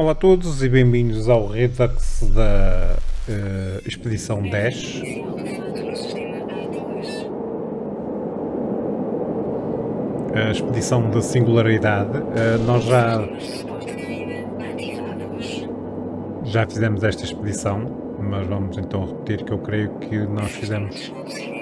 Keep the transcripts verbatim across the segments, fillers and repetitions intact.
Olá a todos e bem-vindos ao Redux da uh, Expedição dez. A Expedição da Singularidade. Uh, nós já, já fizemos esta expedição, mas vamos então repetir que eu creio que nós fizemos...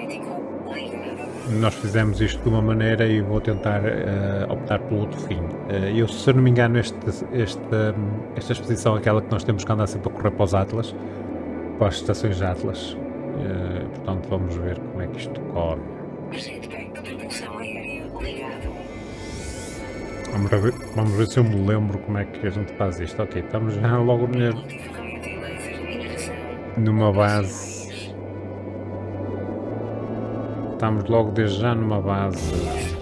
Nós fizemos isto de uma maneira e vou tentar uh, optar pelo outro fim. Uh, eu, se não me engano, este, este, esta expedição é aquela que nós temos que andar sempre a correr para os Atlas, para as estações de Atlas. Uh, portanto, vamos ver como é que isto corre. Vamos ver, vamos ver se eu me lembro como é que a gente faz isto. Ok, estamos já logo numa base. Estamos logo desde já numa base.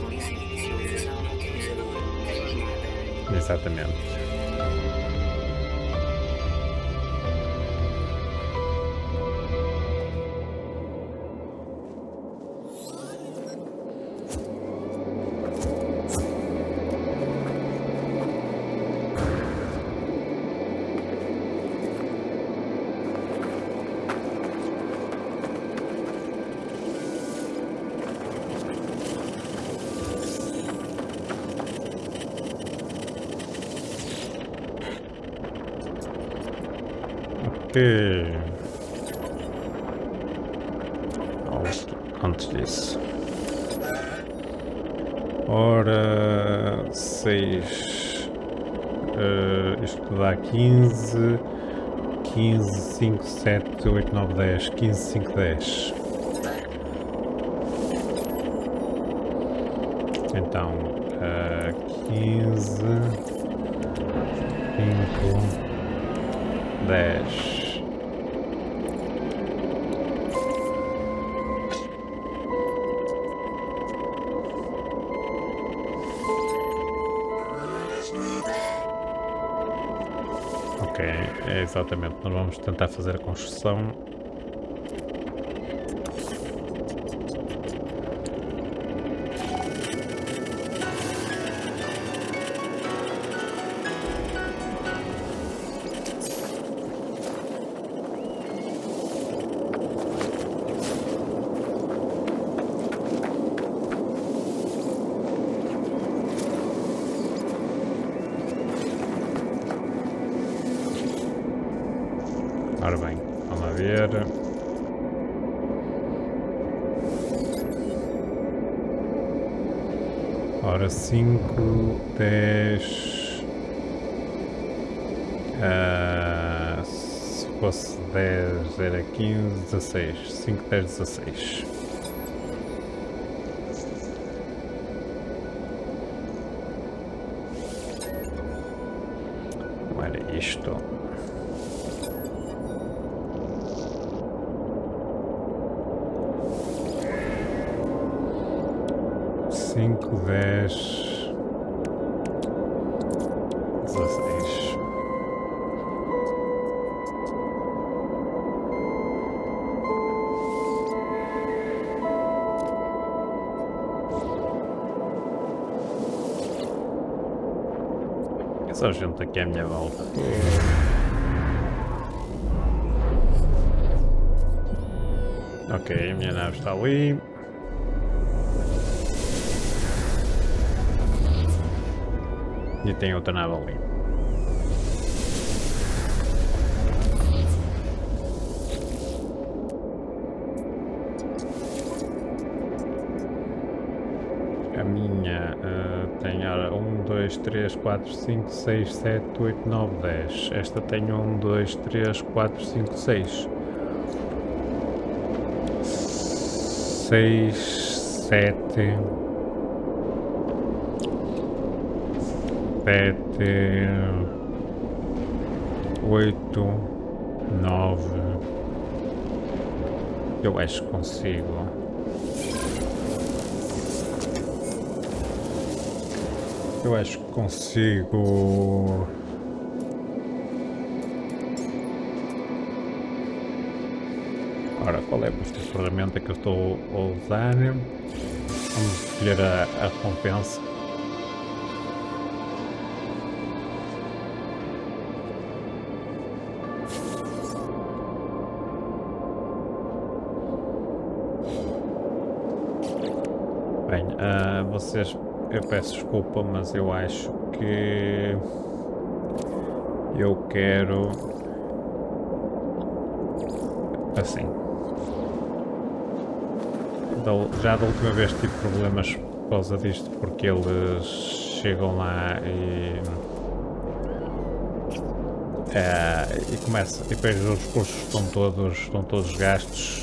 Exatamente. Ok. Antes disso. Ora, seis. Uh, isto dá quinze. quinze, cinco, sete, oito, nove, dez. quinze, cinco, dez. Então, uh, quinze, cinco, dez. Ok, é exatamente, nós vamos tentar fazer a construção. Ora bem, vamos lá ver. Ora, cinco, dez. Uh, se fosse dez era quinze, dezasseis. cinco, dez, dezasseis. Não era isto. cinco, dez, dezasseis. É só gente aqui à minha volta. Ok, a minha nave está ali. E tem outra nave ali. A minha uh, tem um, dois, três, quatro, cinco, seis, sete, oito, nove, dez. Esta tem um, dois, três, quatro, cinco, seis. seis, sete. sete, oito, nove. Eu acho que consigo. Eu acho que consigo. Ora, qual é esta ferramenta que eu estou a usar? Vamos escolher a, a recompensa. vocês, eu peço desculpa, mas eu acho que eu quero assim. Já da última vez tive problemas por causa disto, porque eles chegam lá e é, e começa, e depois os recursos estão todos, estão todos gastos.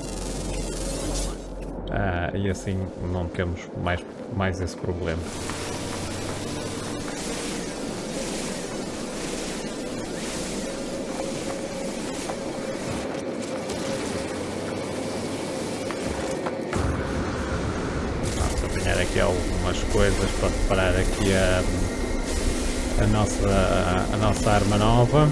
Ah, e assim não temos mais, mais esse problema. Vamos apanhar aqui algumas coisas para preparar aqui a, a, nossa, a nossa arma nova.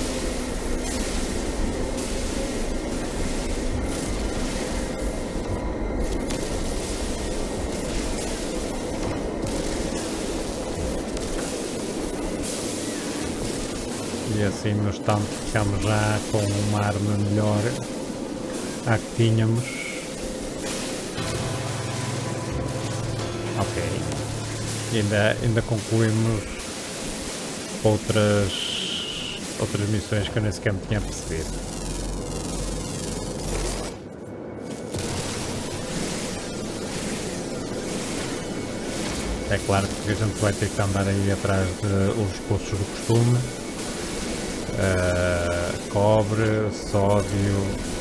E assim no instante ficamos já com uma arma melhor à que tínhamos. Ok. E ainda, ainda concluímos outras, outras missões que eu nem sequer me tinha percebido. É claro que a gente vai ter que andar aí atrás dos recursos do costume. Uh, cobre, sódio,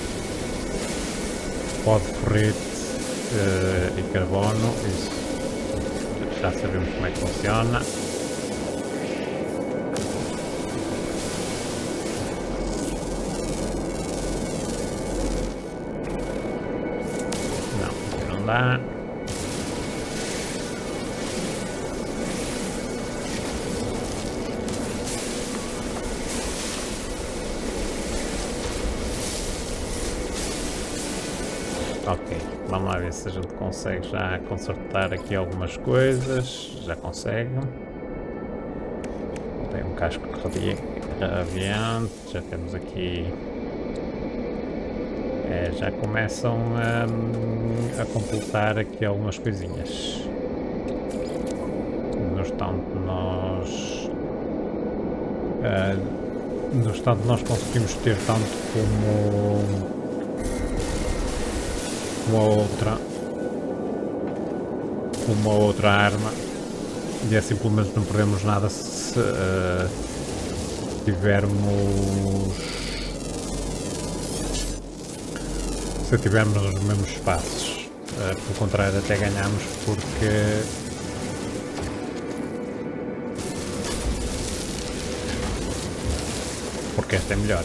pó de ferrite uh, e carbono, isso já sabemos como é que funciona. Não, não dá. Ok, vamos lá ver se a gente consegue já consertar aqui algumas coisas. Já consegue. Tem um casco radiante, já temos aqui... É, já começam a, a completar aqui algumas coisinhas. No instante nós... Uh, no instante nós conseguimos ter tanto como... uma outra uma outra arma e assim pelo menos não perdemos nada se uh, tivermos se tivermos os mesmos espaços. Uh, pelo contrário, até ganhamos porque porque esta é melhor.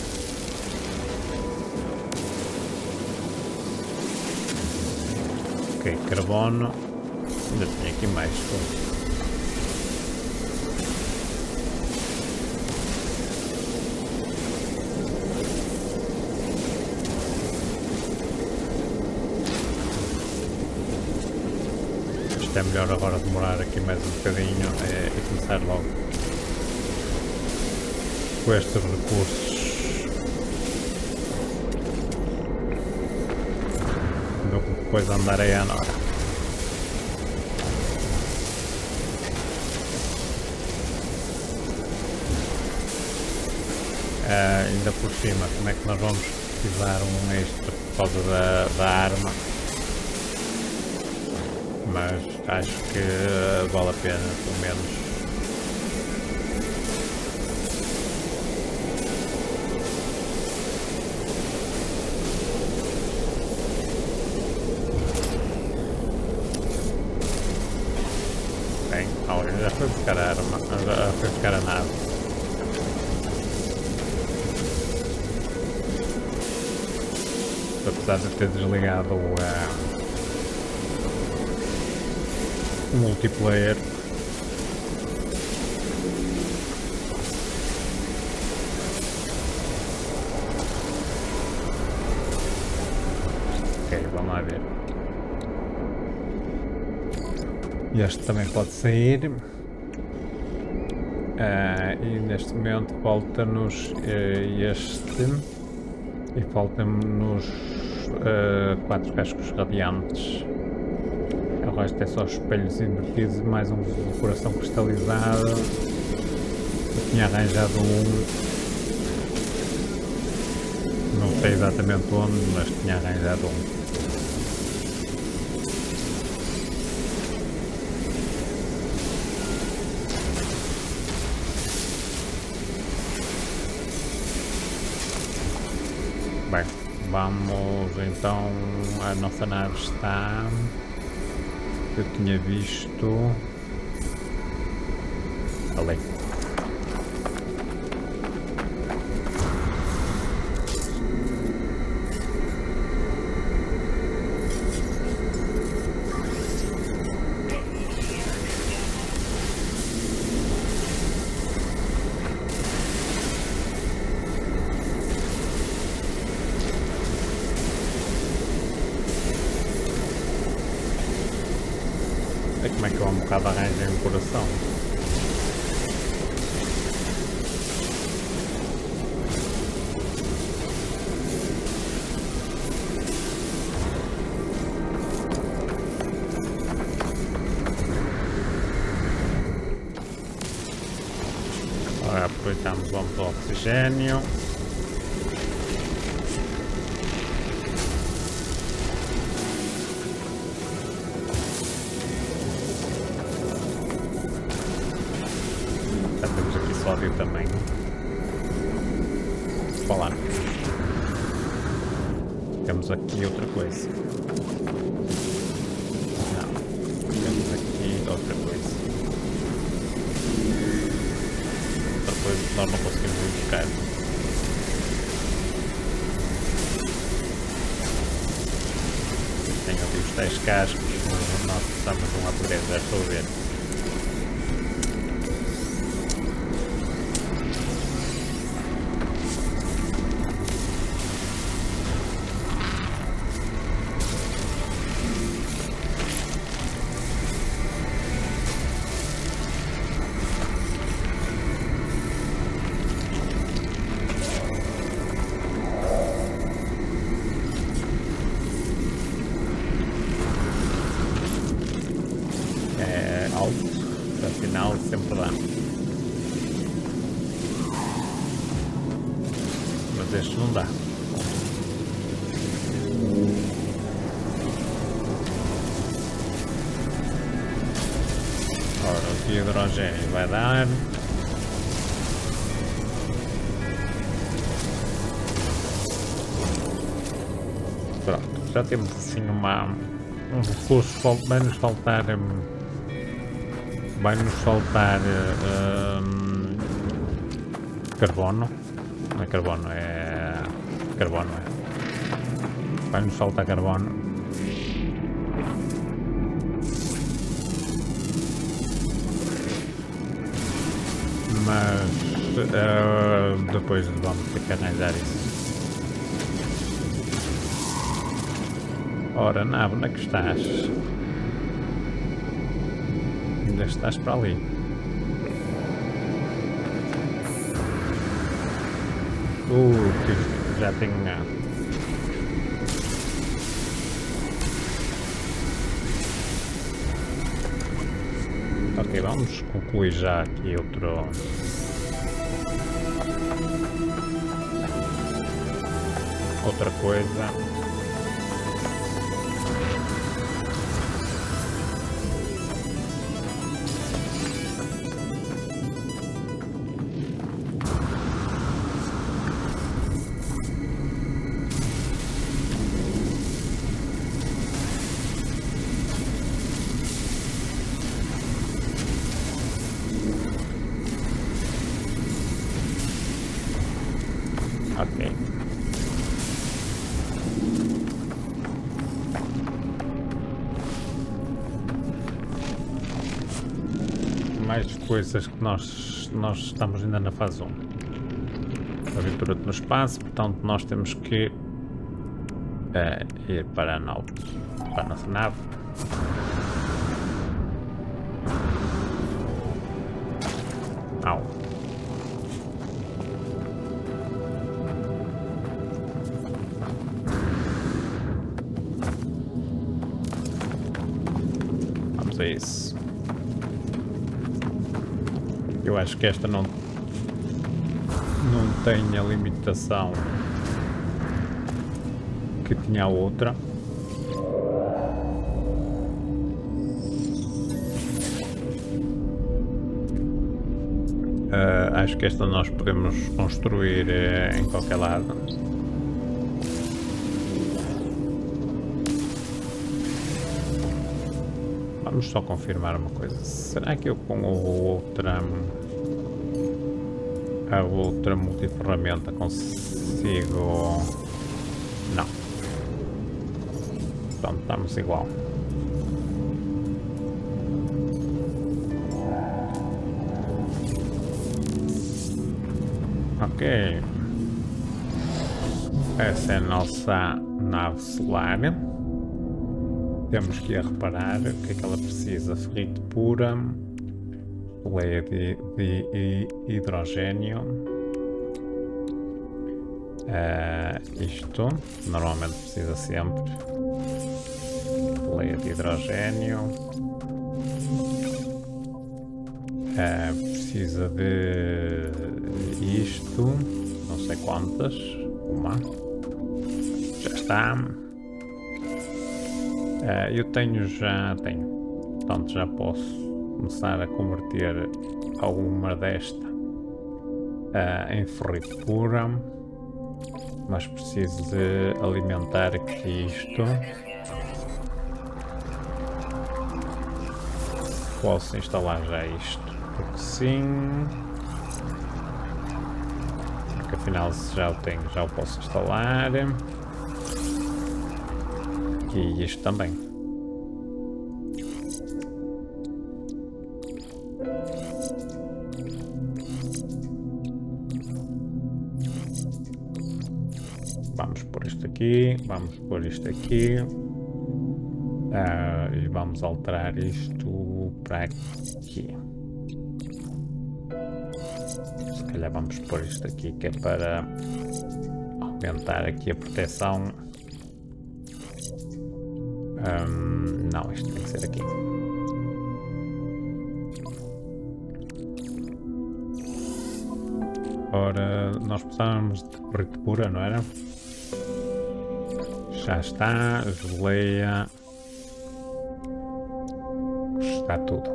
Ok, carbono, ainda tenho aqui mais. Isto é melhor agora demorar aqui mais um bocadinho é, e começar logo com estes recursos. Depois andarei a nora. Uh, ainda por cima, como é que nós vamos precisar um extra por causa da, da arma? Mas acho que vale a pena, pelo menos. Já foi buscar a arma, já foi buscar a nave. Apesar de ter desligado o, uh, o multiplayer. Ok, vamos lá ver. Este também pode sair. Uh, e neste momento falta-nos uh, este e faltam-nos uh, quatro cascos radiantes. É o o resto é só espelhos invertidos e mais um coração cristalizado. Eu tinha arranjado um, não sei exatamente onde, mas tinha arranjado um. Bem, vamos então, a nossa nave está, eu tinha visto ali. Como é que eu há um bocado arranjei um coração? Agora aproveitamos, vamos ao oxigênio. Sódio também. Falar. Temos aqui outra coisa. Não. Temos aqui outra coisa. Outra coisa que nós não conseguimos buscar. Tem ali os tais cascos. Nós precisamos de um upgrade, já estou a ver. Afinal, sempre dá. Mas este não dá. Ora, o de hidrogênio vai dar. Pronto, já temos assim uma, um recurso, vai-nos faltar. Um, Vai-nos faltar um, carbono, não é carbono, é carbono, é. Vai-nos faltar carbono. Mas uh, depois vamos ter que arranjar isso. Ora, nave, onde é que estás? Ainda estás para ali. Uh, que já tenho. Ok, vamos concluir já aqui outro. Outra coisa. Ok. Mais coisas que nós, nós estamos ainda na fase um. Aventura no espaço, portanto nós temos que é, ir para a nave, para a nossa nave. Au. isso. Eu acho que esta não, não tem a limitação que tinha a outra. Uh, acho que esta nós podemos construir uh, em qualquer lado. Vamos só confirmar uma coisa. Será que eu com a outra a outra multiferramenta consigo? Não. Então estamos igual. Ok. Essa é a nossa nave solar. Temos que ir a reparar o que é que ela precisa. Ferrite pura, boleia de, de, de hidrogênio. Uh, isto normalmente precisa sempre. Boleia de hidrogênio. Uh, precisa de isto. Não sei quantas. Uma. Já está. Uh, eu tenho já, tenho, portanto já posso começar a converter alguma desta uh, em ferrite pura, mas preciso de alimentar aqui isto. Posso instalar já isto, porque sim, porque afinal se já o tenho, já o posso instalar. E isto também. Vamos pôr isto aqui, vamos pôr isto aqui. Ah, e vamos alterar isto para aqui. Se calhar vamos pôr isto aqui, que é para aumentar aqui a proteção. Um, não, isto tem que ser aqui. Ora, nós precisávamos de ferrite pura, não era? Já está, geleia. Está tudo.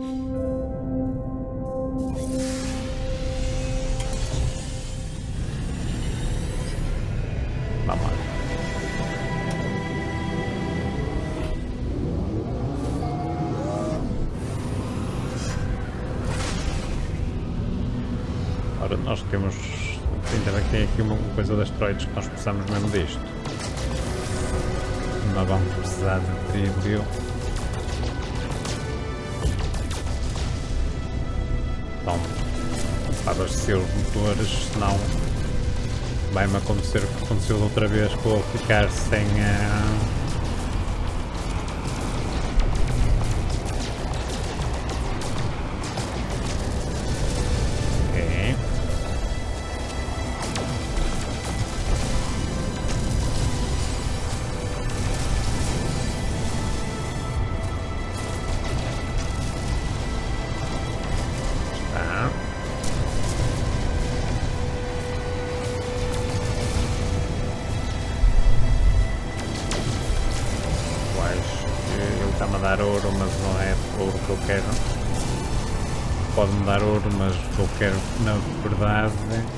Vamos lá. Ora, nós temos, ainda bem que tem aqui uma coisa de asteroides que nós precisamos mesmo disto. Não vamos precisar de tríbio. Então, para abastecer os motores, senão vai-me acontecer o que aconteceu da outra vez, que vou ficar sem a... Está-me a dar ouro, mas não é o ouro que eu quero. Pode-me dar ouro, mas o que eu quero, na verdade,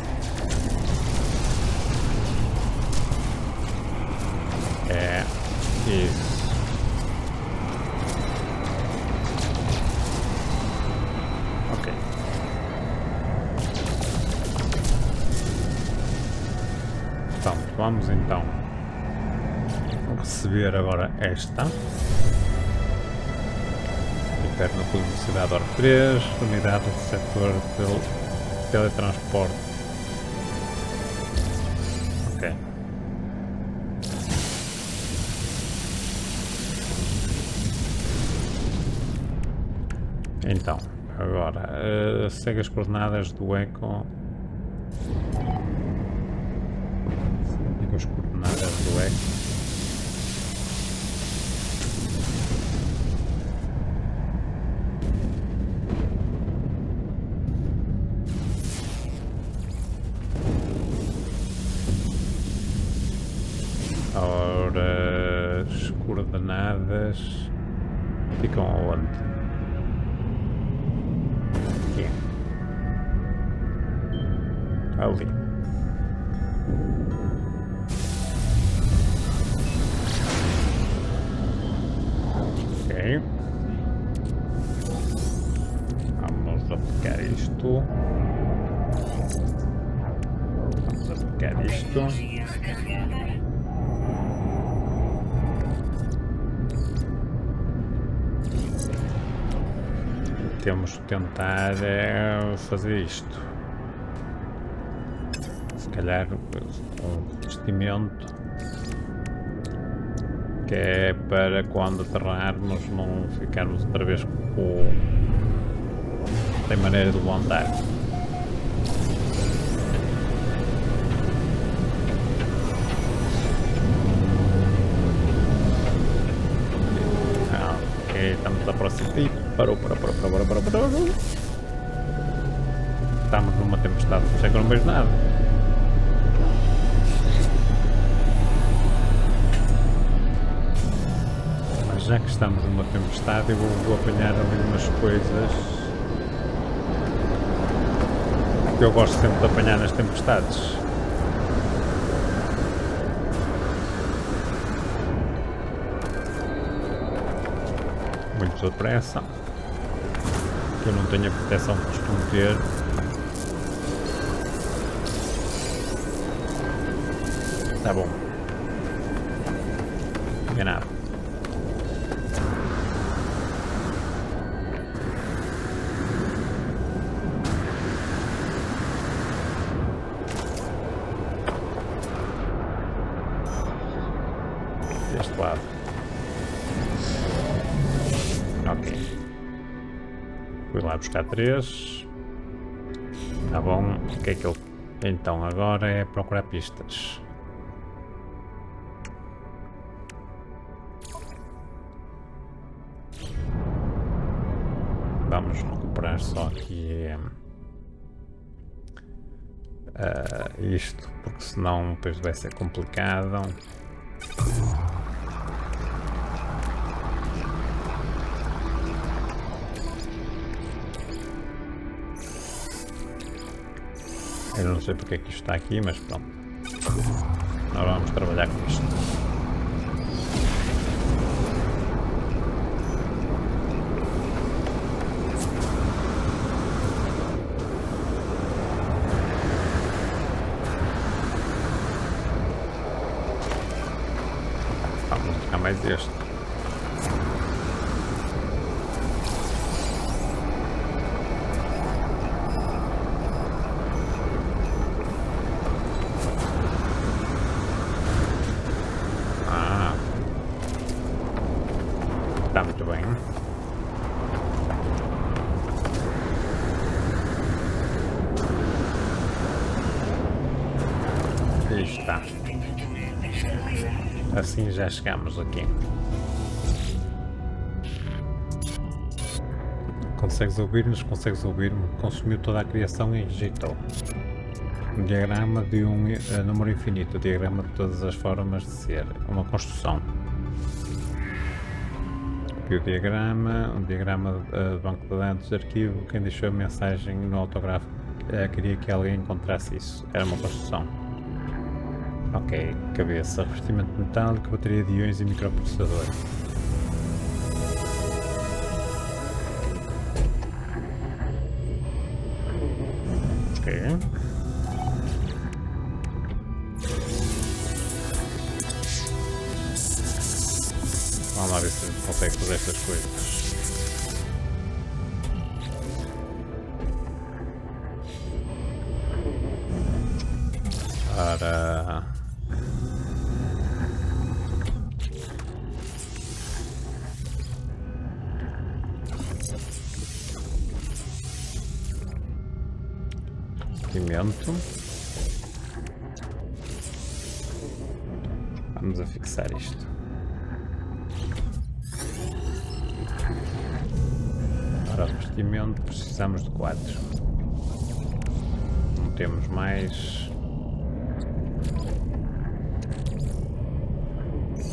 é isso. Ok. Então, vamos então receber agora esta. Núcleo de velocidade Orbe três, unidade de setor de teletransporte. Ok. Então, agora, uh, segue as coordenadas do Eco. Segue as coordenadas do Eco. Ora, as coordenadas ficam aonde? Aqui. Ali. Ok. Vamos aplicar isto. Vamos aplicar isto. Temos que tentar é, fazer isto. Se calhar um vestimento que é para quando aterrarmos não ficarmos outra vez com o... Tem maneira de levantar. Ok, estamos a próxima. Parou, parou, parou, parou, parou, parou, parou. Estamos numa tempestade, não sei que eu não vejo nada. Mas já que estamos numa tempestade, eu vou, vou apanhar ali umas coisas que eu gosto sempre de apanhar nas tempestades. Muito depressa. Que eu não tenho a proteção que costumo ter. Tá bom. Enganado. Deste lado. Ok. Fui lá buscar três. Tá bom. O que é que eu... Então agora é procurar pistas. Vamos recuperar só aqui uh, isto, porque senão depois vai ser complicado. Eu não sei porque é que isto está aqui, mas pronto. Nós vamos trabalhar com isto. Vamos buscar mais este. Está muito bem. Aí está. Assim já chegamos aqui. Consegues ouvir-nos? Consegues ouvir-me? Consumiu toda a criação e rejeitou. Um diagrama de um uh, número infinito. Diagrama de todas as formas de ser. Uma construção. O diagrama, um diagrama de banco de dados de arquivo. Quem deixou a mensagem no autografo uh, queria que alguém encontrasse isso. Era uma construção. Ok, cabeça, revestimento metálico, bateria de íons e microprocessador. Ok. Vamos lá ver se a gente consegue fazer estas coisas. Ora... Pimento. Vamos a fixar isto. Para o revestimento precisamos de quatro. Não temos mais.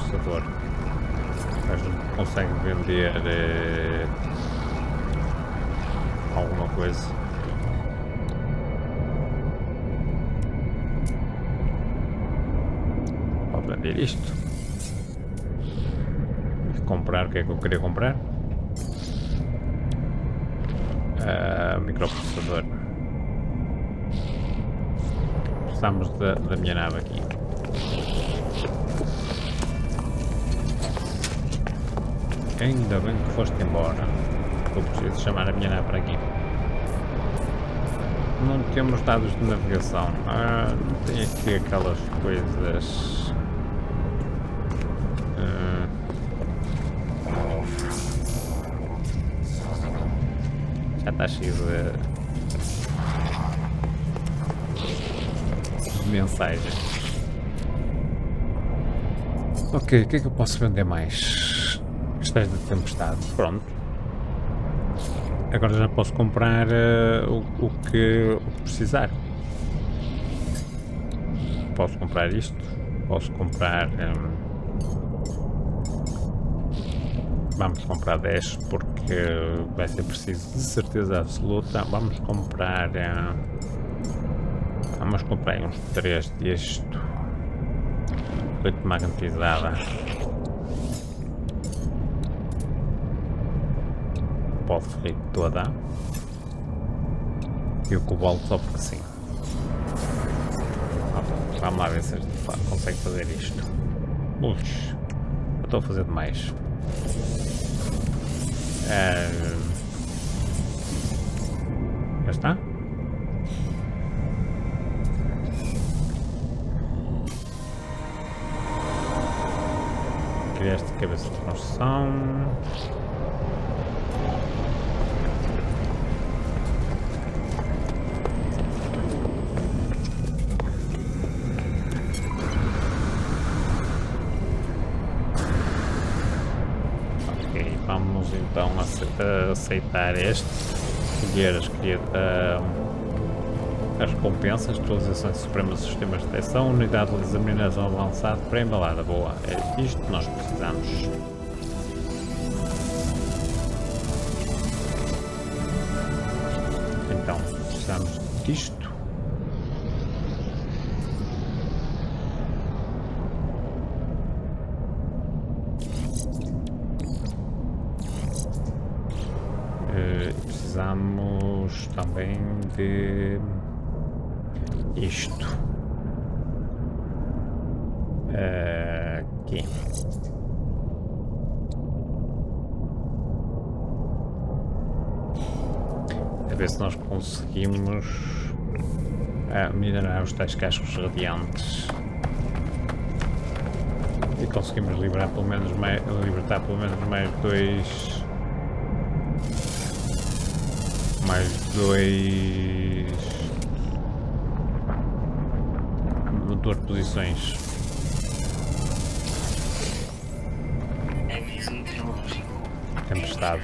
microprocessador. A gente consegue vender eh, alguma coisa. Pode vender isto. E comprar o que é que eu queria comprar? Uh, microprocessador. Precisamos da, da minha nave aqui. Ainda bem que foste embora. Eu preciso chamar a minha nave para aqui. Não temos dados de navegação. Ah, não tem aqui aquelas coisas. Ah. Já está cheio de, de mensagens. Ok, o que é que eu posso vender mais? Cristais de tempestade. Pronto. Agora já posso comprar uh, o, o, que, o que precisar. Posso comprar isto. Posso comprar... Um, vamos comprar dez porque vai ser preciso de certeza absoluta. Vamos comprar... Uh, vamos comprar uns três disto. oito magnetizada. Pó de ferrito toda. E o cobalto só porque sim. Okay, vamos lá ver se a gente consegue fazer isto. Ux, eu estou a fazer demais. Uh, já está? Criar esta cabeça de construção. Ok, vamos então aceitar este, escolher as, uh, as recompensas, atualizações supremas dos sistemas de detecção, unidade de examinação avançado para embalada. Boa, é isto que nós precisamos. Então, precisamos disto. Uh, precisamos também de isto. Uh, aqui. A ver se nós conseguimos uh, minerar os tais cascos radiantes e conseguimos liberar pelo menos mais, libertar pelo menos mais dois mais dois duas posições. Aviso meteorológico. Tempestade.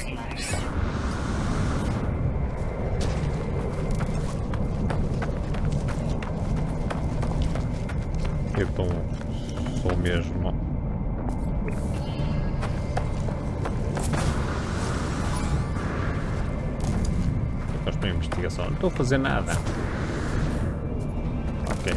Eu tô, sou mesmo. Eu estou em investigação, não estou a fazer nada. Ok.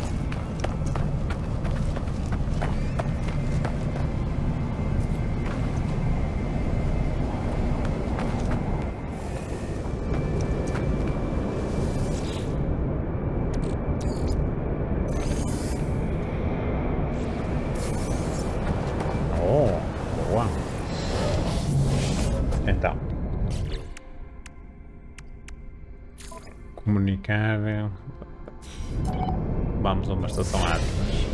Comunicar. Vamos a uma estação Atlas.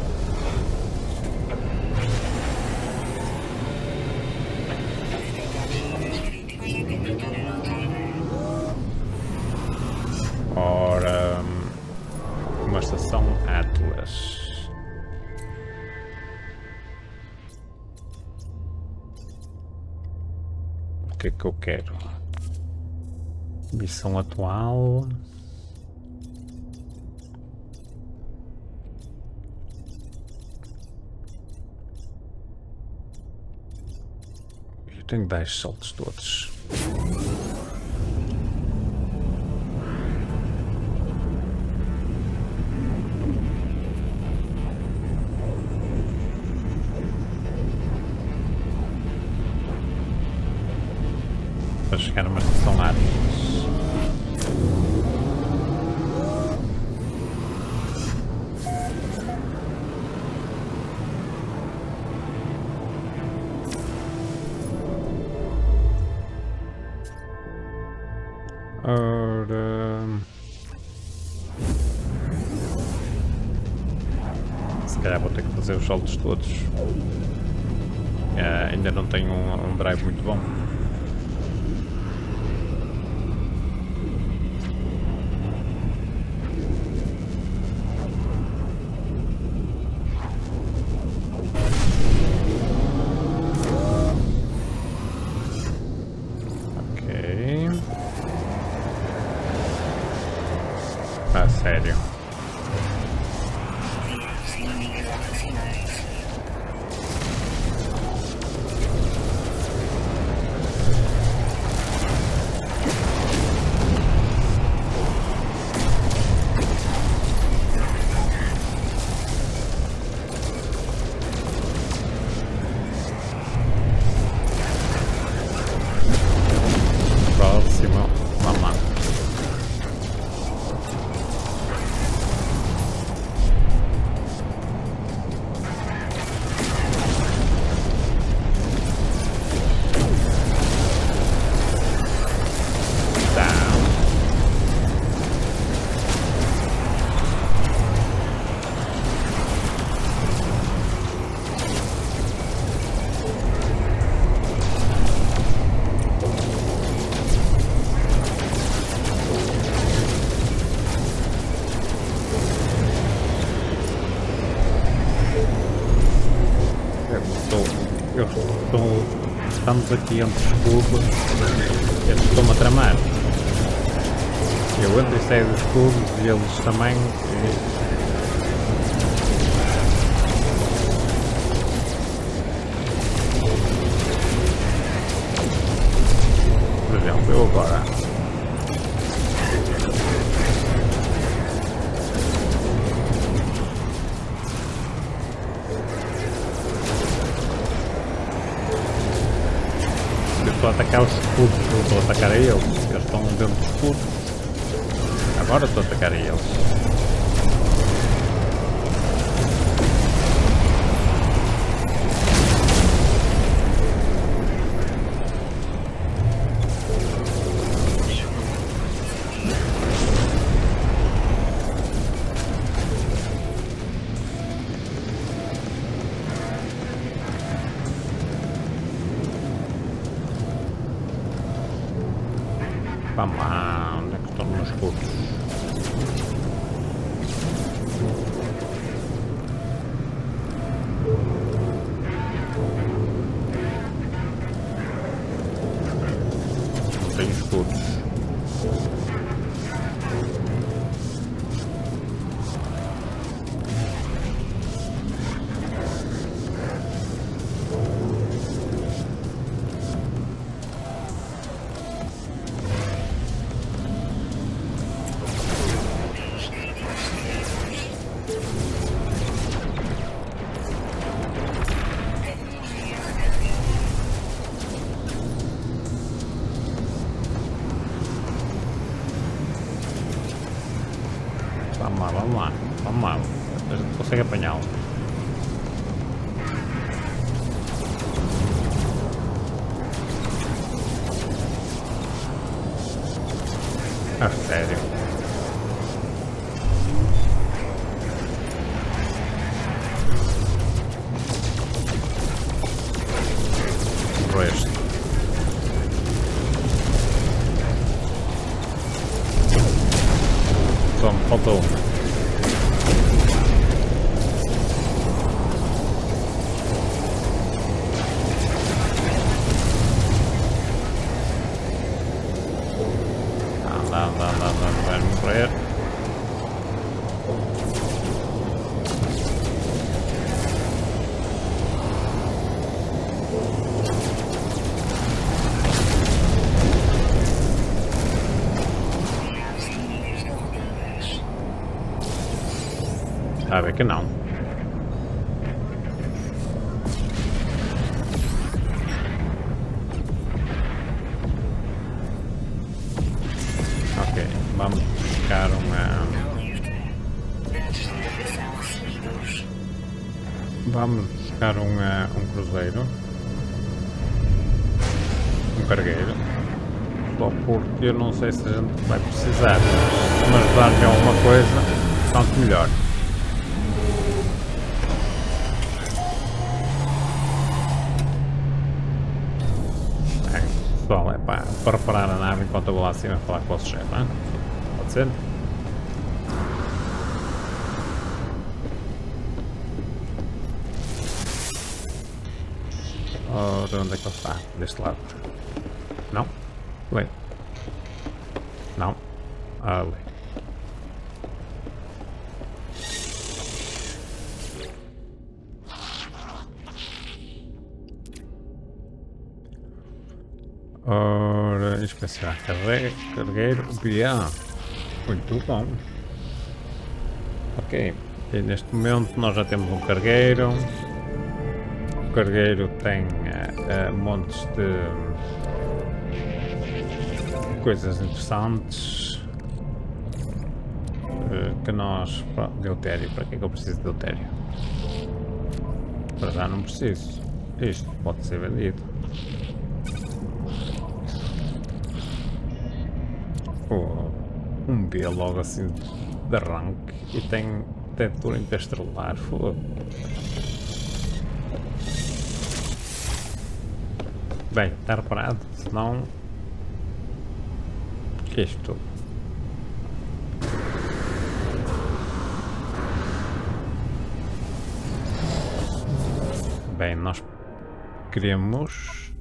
Ora, uma estação Atlas. O que é que eu quero? Missão atual. tenho que dar estes saltos todos. Para chegar a uma estação Atlas. Ora... Se calhar vou ter que fazer os saltos todos. Uh, ainda não tenho um, um drive muito bom. Ah, sério. Próximo. Vamos lá. Eu estou, estamos aqui entre os cubos, eles estão a tramar. Eu entro e saio dos cubos e eles também. E... Por exemplo, eu agora. Estou a atacar os escudos, eu estou a atacar a eles, eles estão dentro do escudo. Agora estou a atacar a eles. Vamos lá, onde é que estão meus putos? Não tenho escudos. Vamos lá, vamos lá, vamos lá, a gente consegue apanhá-lo. Ah, sério? O resto. Só me faltou um. Anda, anda, anda, anda, vai morrer. Está a ver que não. Ok, vamos buscar uma... Vamos buscar uma, um cruzeiro. Um cargueiro. Só porque eu não sei se a gente vai precisar. Se me ajudar em alguma coisa, tanto melhor. É, pessoal, é para, para reparar a nave enquanto eu vou lá acima falar com o vosso chefe, hein? Pode ser? Ora, onde é que ele está? Deste lado. Não? Ali. Não? Ali. Ora, inspecionar carregueiro, carregueiro, bião. Muito bom. Ok. E neste momento nós já temos um cargueiro. O cargueiro tem uh, uh, montes de coisas interessantes uh, que nós... Deutério, para que é que eu preciso de deutério? Para já não preciso. Isto pode ser vendido. Oh, um B logo assim de arranque e tem detector interestelar. Foda. Bem, está reparado, senão... O que é isto? Bem, nós queremos...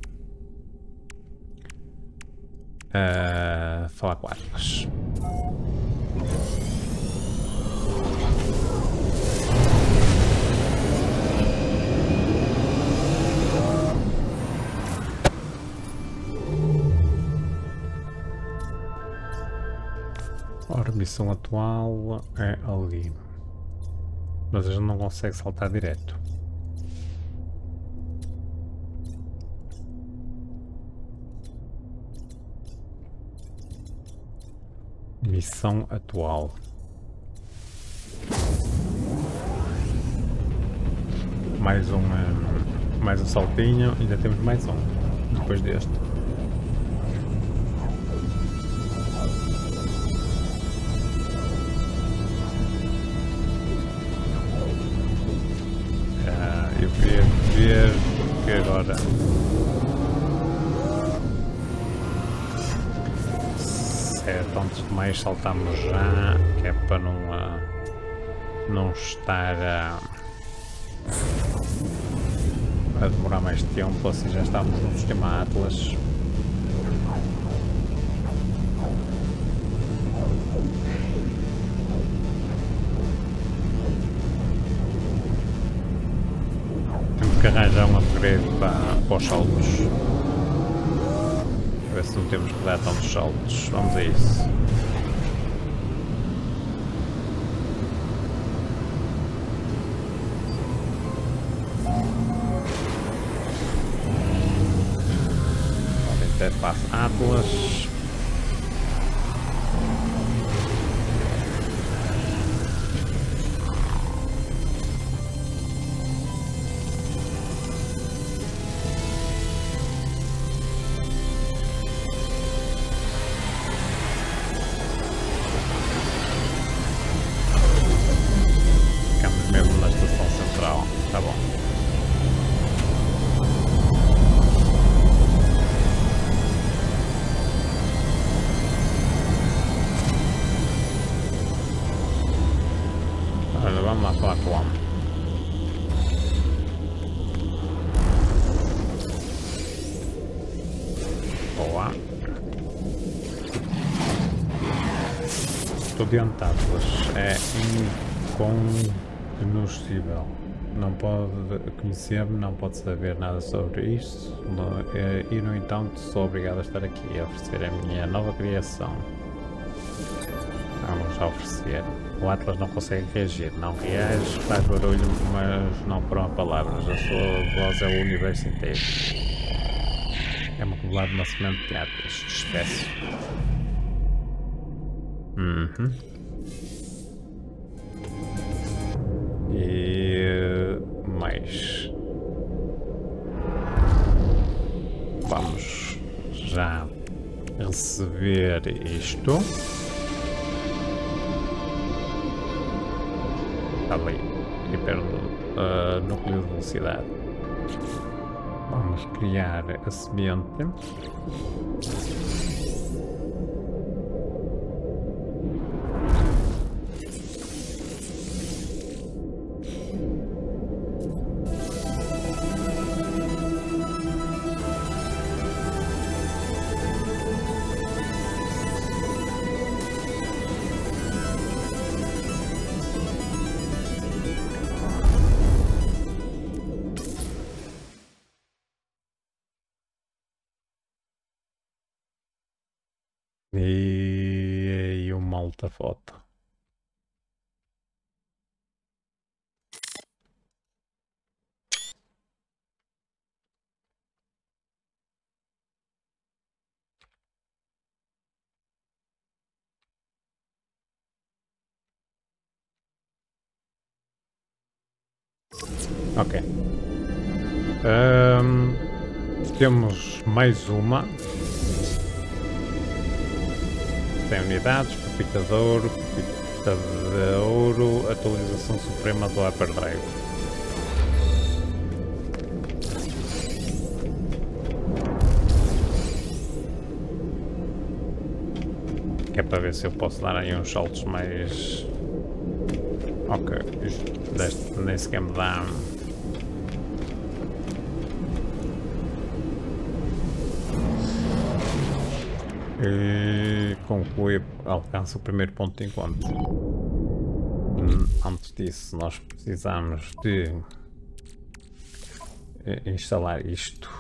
Uh, falar com Atlas. A missão atual é ali, mas a gente não consegue saltar direto. Missão atual. Mais um, mais um saltinho, ainda temos mais um depois deste. Eu queria ver que agora certo, antes de mais saltamos já, que é para não, uh, não estar uh, a demorar mais tempo, assim já estamos no sistema Atlas. Que arranjar um upgrade para, para os saltos. A ver se não temos que dar tantos saltos. Vamos a isso. Interface Atlas. Vamos lá falar com o homem. Boa. Estou adiantado, mas é incognoscível. Não pode conhecer-me, não pode saber nada sobre isso, e no entanto sou obrigado a estar aqui a oferecer a minha nova criação. Vamos já oferecer. O Atlas não consegue reagir, não reage, faz barulho, mas não foram palavras. A sua voz é o universo inteiro. É-me revelado uma semente de Atlas, de espécie. Uhum. E mais. Vamos já receber isto. Está ali, hiper uh, núcleo de velocidade. Vamos criar a semente. E, e uma alta foto. Ok. Um, temos mais uma. Tem unidades, pepita de ouro, pepita de ouro, atualização suprema do Hyperdrive. Que é para ver se eu posso dar aí uns saltos mais... Ok, isto deste nem sequer me dá... E conclui, alcança o primeiro ponto de encontro. Antes disso, nós precisamos de instalar isto.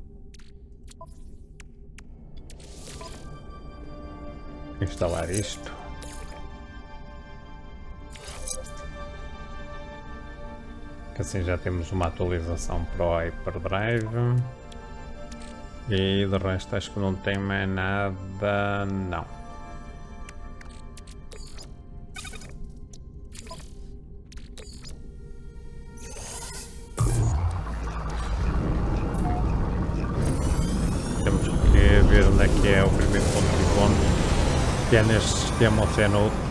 Instalar isto. Que assim já temos uma atualização para o Hyperdrive. E de resto acho que não tem mais nada, não. Temos que ver onde é que é o primeiro ponto de encontro, que é neste sistema ou se é no outro.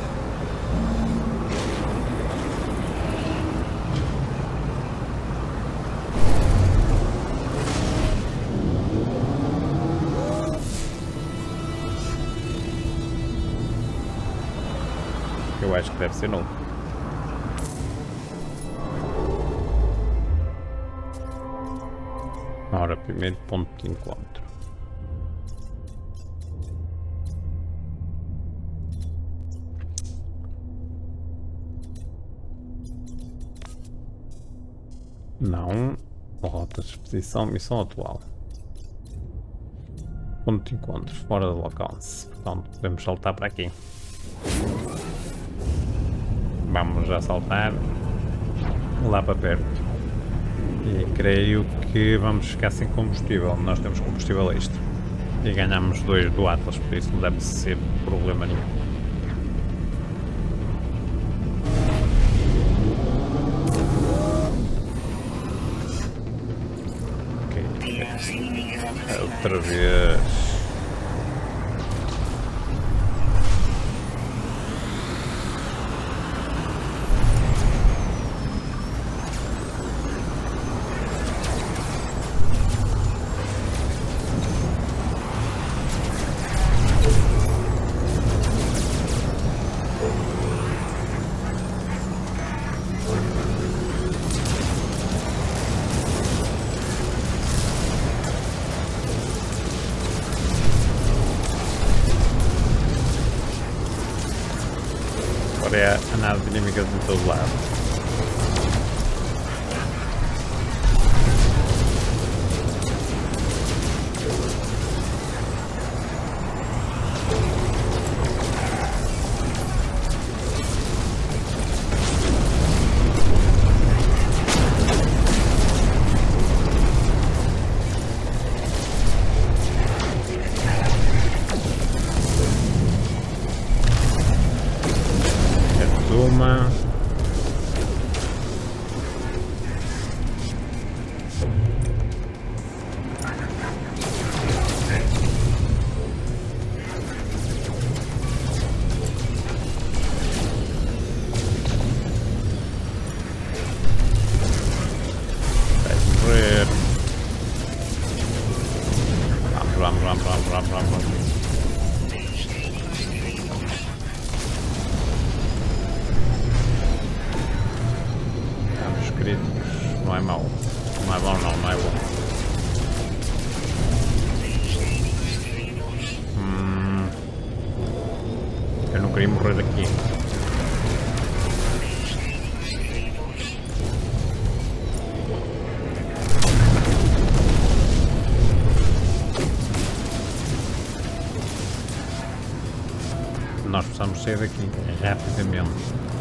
Eu acho que deve ser novo. Ora, primeiro ponto de encontro. Não. Rota de expedição, missão atual. Ponto de encontro, fora do alcance. Portanto, podemos saltar para aqui. Vamos já saltar lá para perto. E creio que vamos ficar sem combustível. Nós temos combustível extra. E ganhamos dois do Atlas, por isso não deve ser problema nenhum. Ok. Outra vez. É a nave inimiga de todo lado. vamos, vamos, vamos, vamos, vamos, vamos. Estamos críticos, não é mau. Não é bom não, não é bom. Hum, eu não queria morrer aqui. Nós precisamos sair daqui rapidamente.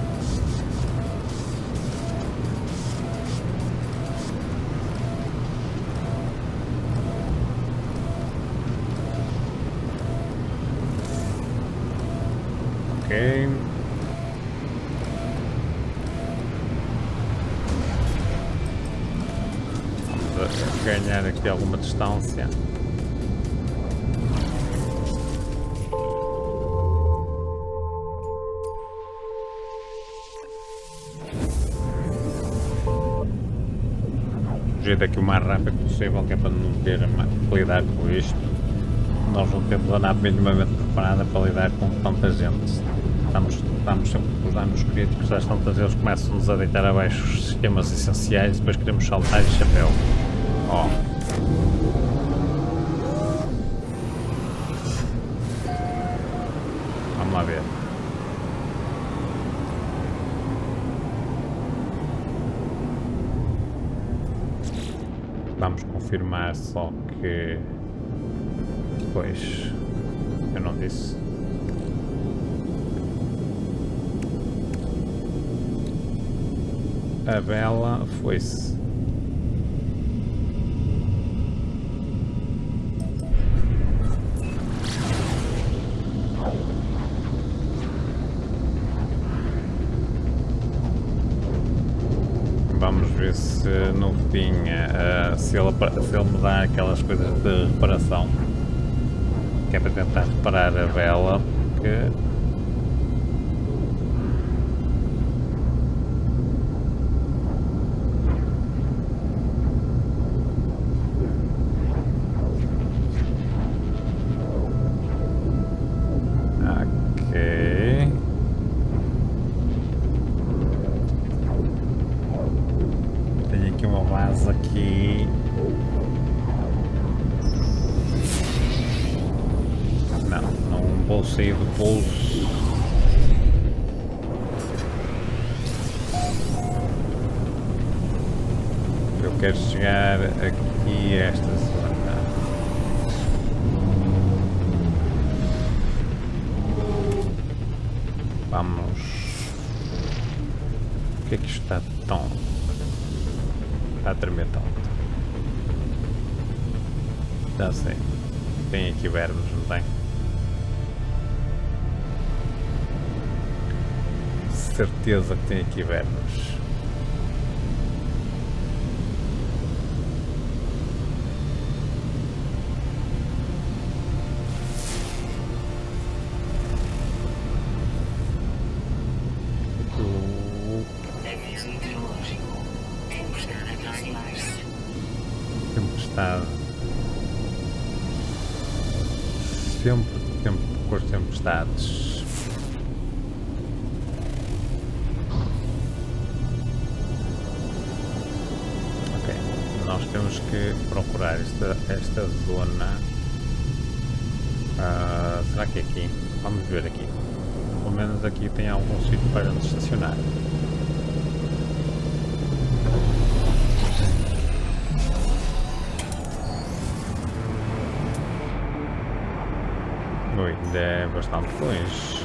Ok. Vamos ganhar aqui alguma distância. Daqui o mais rápido possível, que é para não ter que lidar com isto. Nós não temos a nave minimamente preparada para lidar com tanta gente. Estamos, estamos sempre com os danos críticos, às tantas eles começam-nos a deitar abaixo os sistemas essenciais e depois queremos saltar de chapéu. Ó. Vamos lá ver. Vamos confirmar só que... Pois... Eu não disse. A Bela foi-se. Vamos ver se no fim, uh, se, ele, se ele me dá aquelas coisas de reparação, que é para tentar reparar a vela, que aqui. Não, não vou sair do pouso. Eu quero chegar aqui a esta zona. Vamos. O que é que está tão... Está a tremer tanto. Já sei. Tem aqui vermes, não tem? Certeza que tem aqui vermes. Tempestade. Sempre tempo com as tempestades. Ok, nós temos que procurar esta, esta zona. Uh, será que é aqui? Vamos ver aqui. Pelo menos aqui tem algum sítio para nos estacionar. Ainda é bastante longe.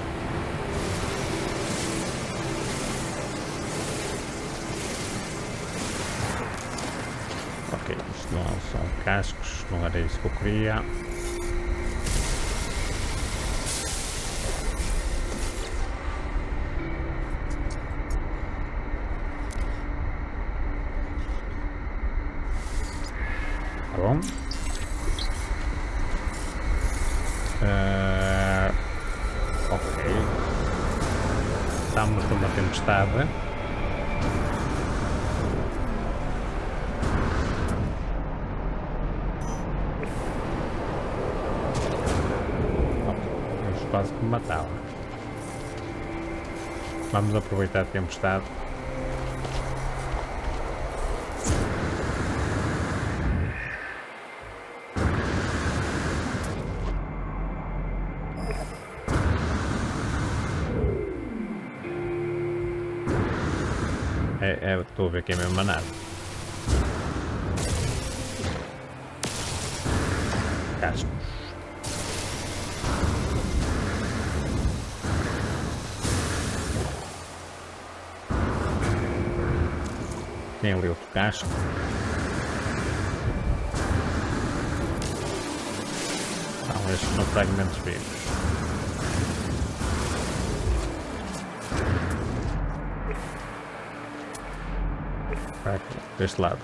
Ok, isto não são cascos, não era isso que eu queria. Tá bom? Uh, ok, estamos numa tempestade. quase que me matava. Vamos aproveitar a tempestade. É, é, estou a ver que é mesmo a nave. Cascos. Tem ali outro casco. Não, estes são fragmentos vivos. Vai deste lado.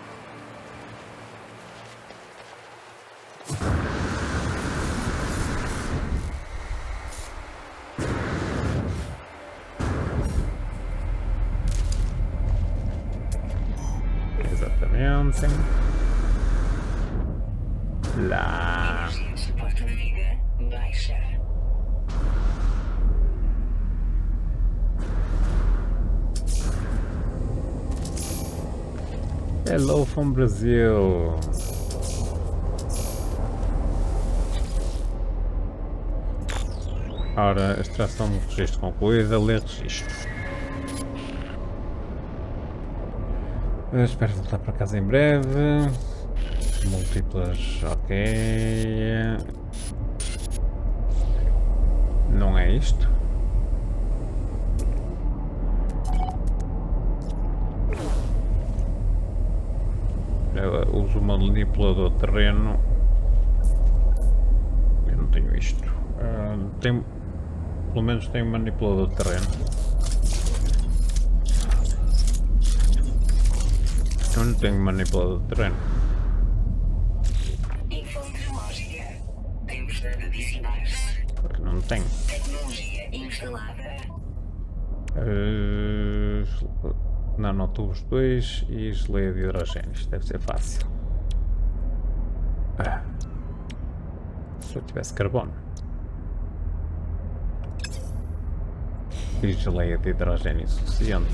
Exatamente. Lá. Suporte de vida baixa. Hello from Brazil. Ora, extração do registro concluída, ler registro. Eu espero voltar para casa em breve. Múltiplas, ok. Não é isto? Eu uso um manipulador de terreno. Eu não tenho isto. Uh, tem, pelo menos tenho um manipulador de terreno. Eu não tenho manipulador de terreno. Fonte lógica. Tempestade a dissipar-se. Não tenho. Tecnologia instalada. Uh, nanotubos dois e geleia de hidrogênio. Isto deve ser fácil. Ah. Se eu tivesse carbono. E geleia de hidrogênio suficiente.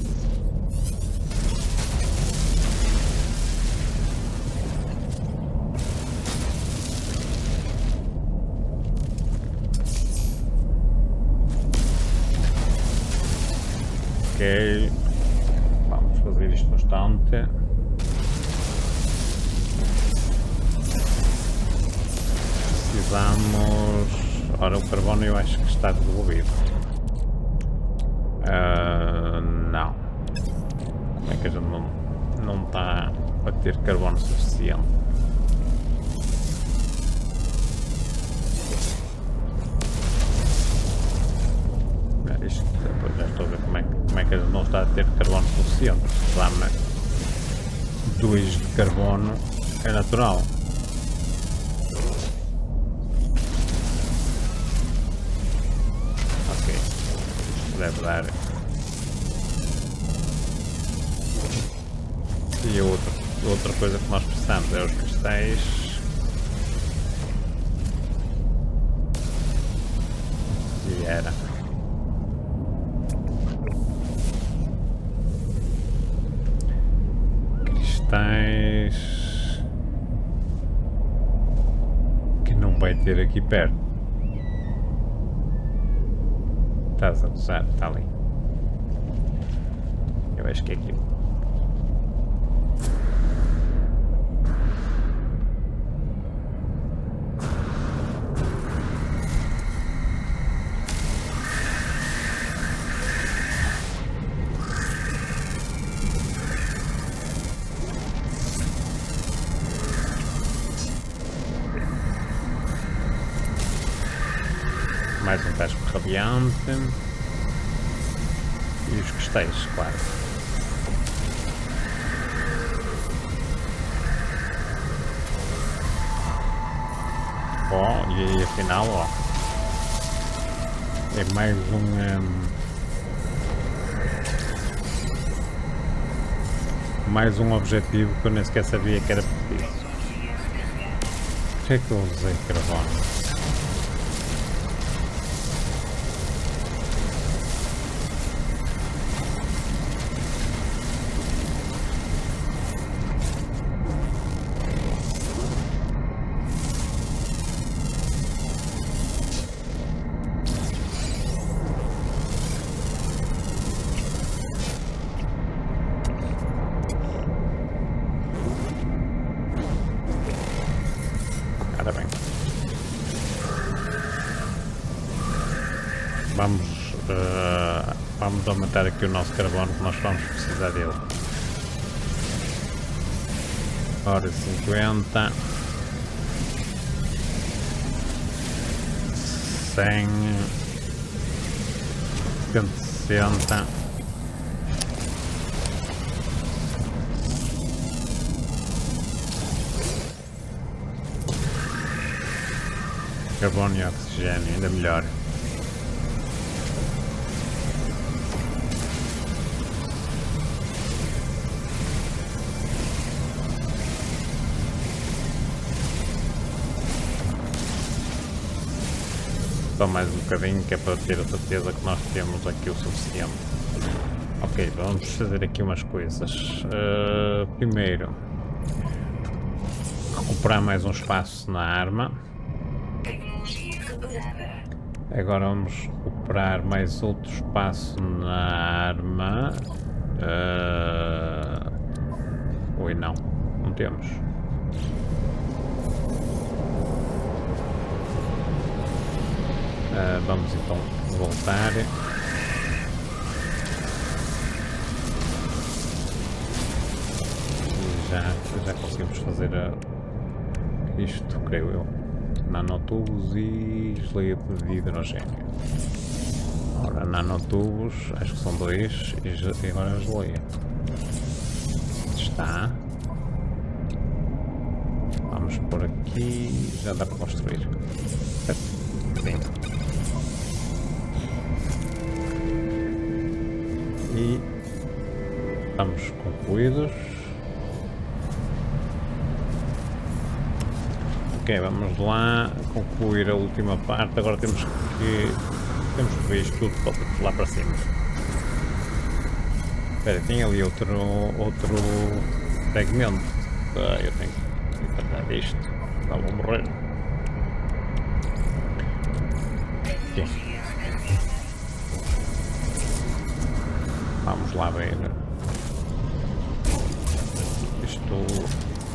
Ok, vamos fazer isto no instante. Precisamos... Ora, o carbono eu acho que está desenvolvido. Uh, não. Como é que a gente não, não está a ter carbono suficiente? Isto, depois já estou a ver como é, como é que ele não está a ter carbono suficiente. Dá-me dois de carbono, é natural. Ok, isto deve dar. E a outra, outra coisa que nós precisamos é os cristais. E era. Que não vai ter aqui perto. Estás a usar, está ali. Eu acho que é aquilo. Mais um casco radiante. E os cristais, claro. Ó, oh, e aí afinal, ó. É mais um... um mais um objetivo que eu nem sequer sabia que era preciso. Por que é que eu usei carbono? Ora bem. Vamos, uh, vamos aumentar aqui o nosso carbono, que nós vamos precisar dele. Ora, cinquenta. cem. cento e sessenta. Carbono e oxigênio, ainda melhor. Só mais um bocadinho, que é para ter a certeza que nós temos aqui o suficiente. Ok, vamos fazer aqui umas coisas. Uh, primeiro, recuperar mais um espaço na arma. Tecnologia reparada. Agora vamos recuperar mais outro espaço na arma. Uh... Oi, não, não temos. Uh, vamos então voltar. E já, já conseguimos fazer uh, isto, creio eu. Nanotubos e geleia de hidrogênio. Ora, nanotubos, acho que são dois, e agora a geleia. Está. Vamos por aqui, já dá para construir. Sim. E estamos concluídos. Ok, vamos lá concluir a última parte. Agora temos que temos que ver isto tudo lá para cima. Espera, tem ali outro outro fragmento. Ah, eu tenho que tratar disto. Não vou morrer. Okay. Vamos lá ver. Isto.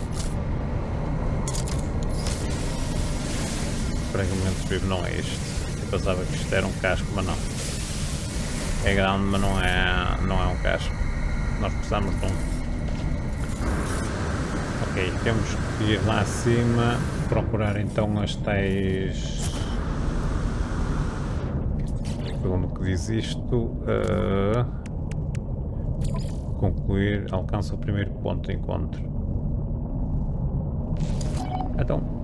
Fragmentos vivo não é isto. Eu pensava que isto era um casco, mas não. É grande, mas não é, não é um casco. Nós precisamos de um. Ok, temos que ir lá acima, procurar então as tais. Segundo o que diz isto, uh... concluir, alcança o primeiro ponto de encontro. Então.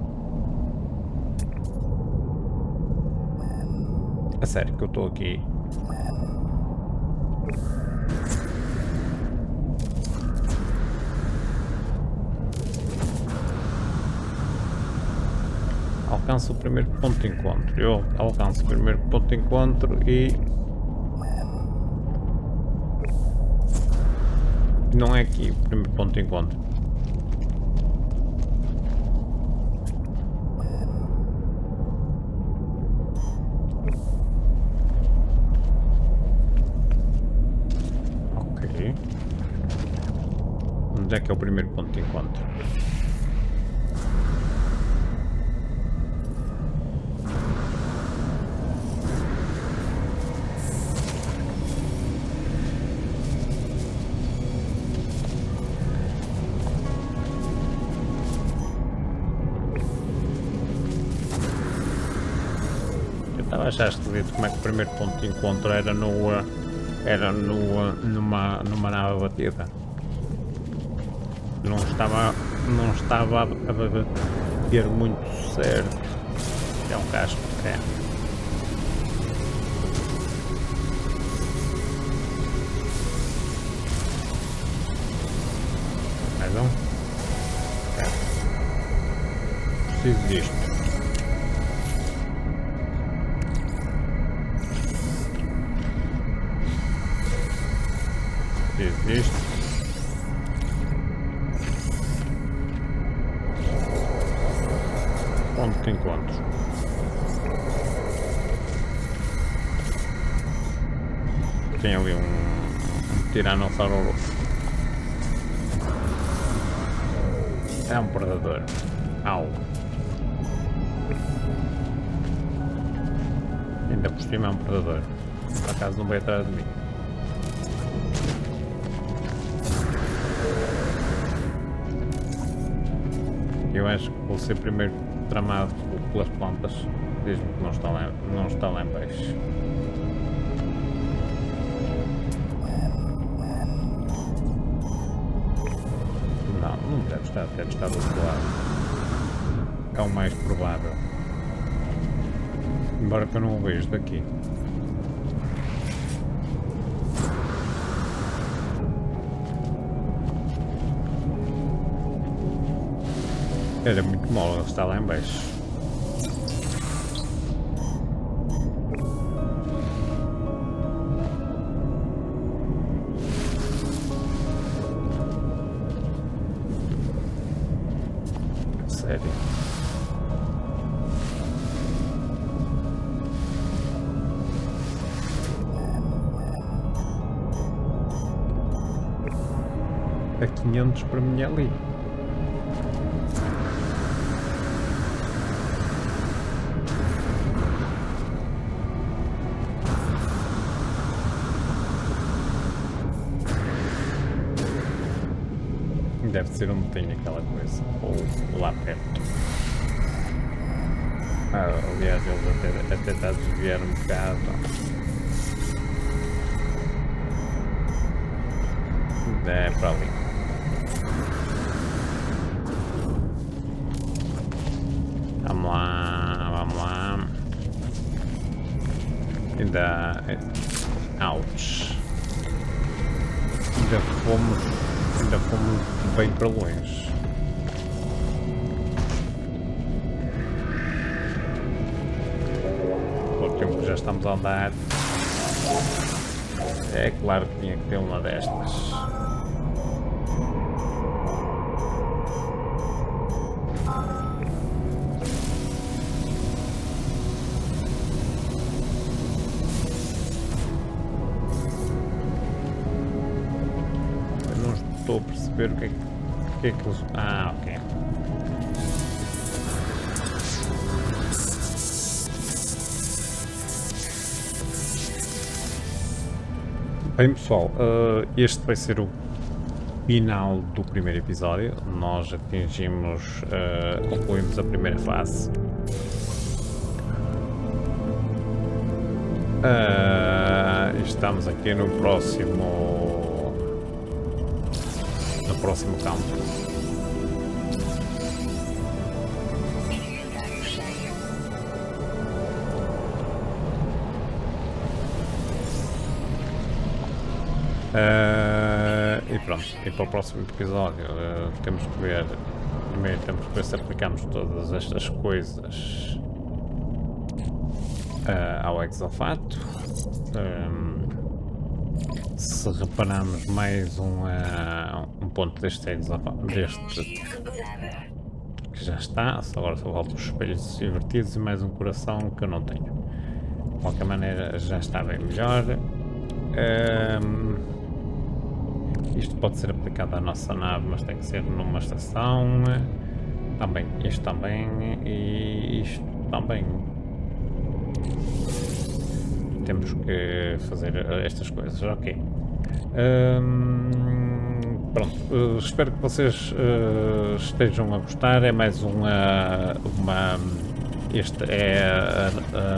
É sério que eu estou aqui. Alcança o primeiro ponto de encontro. Eu alcanço o primeiro ponto de encontro e... não é aqui o primeiro ponto de encontro. Onde é que é o primeiro ponto de encontro? Eu estava a achar esquisito como é que o primeiro ponto de encontro era no era no numa numa nave batida. Não estava, não estava a bater muito certo. É um casco, é. Mais um? É. Preciso disto. Preciso disto. Ponto de encontro. Tem ali um, um tiranossauro. É um predador. Au. Ainda por cima é um predador. Por acaso não veio atrás de mim. Eu acho que vou ser primeiro tramado pelas plantas. Diz-me que não está lá, não está lá em baixo. Não, não deve estar, deve estar do outro lado. É o mais provável. Embora que eu não o vejo daqui. Era muito mole, ele está lá em baixo. Sério. A quinhentos para mim é ali. Deve ser onde tem aquela coisa, ou lá perto. Ah, aliás, eles até, até está a desviar um bocado. É para ali. Vamos lá, vamos lá. Ainda... Ouch. Ainda fomos... Ainda fomos bem para longe. Pelo tempo que já estamos a andar, é claro que tinha que ter uma destas. Estou a perceber o que é que, o que, é que eles... Ah, ok. Bem pessoal, uh, este vai ser o final do primeiro episódio. Nós atingimos, uh, concluímos a primeira fase. Uh, estamos aqui no próximo... no próximo campo. Uh, e pronto, e para o próximo episódio uh, temos que ver, primeiro temos que ver se aplicamos todas estas coisas uh, ao exofato. Um, se repararmos mais um, uh, um ponto deste exofato, deste que já está, agora só volto os espelhos invertidos e mais um coração que eu não tenho. De qualquer maneira já está bem melhor. Um, isto pode ser aplicado à nossa nave, mas tem que ser numa estação. Também, isto também e isto também. Temos que fazer estas coisas, ok. Um, pronto, uh, espero que vocês uh, estejam a gostar. É mais uma. uma este é a, a,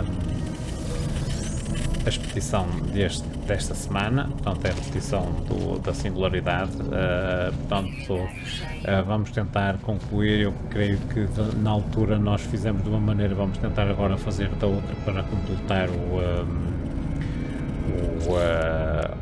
a expedição deste, desta semana, portanto é a repetição do, da singularidade. Uh, portanto, uh, vamos tentar concluir. Eu creio que de, na altura nós fizemos de uma maneira, vamos tentar agora fazer da outra para completar o. Um, o uh,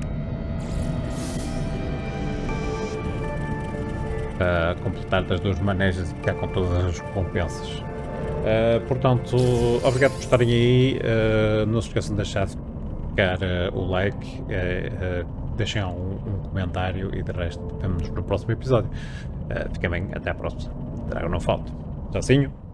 uh, completar das duas maneiras e ficar com todas as recompensas. Uh, portanto, obrigado por estarem aí. Uh, não se esqueçam de deixar ficar uh, o like, uh, uh, deixem um, um comentário e de resto vemos no próximo episódio. Uh, fiquem bem, até à próxima. Dragon não falta. Tchauzinho.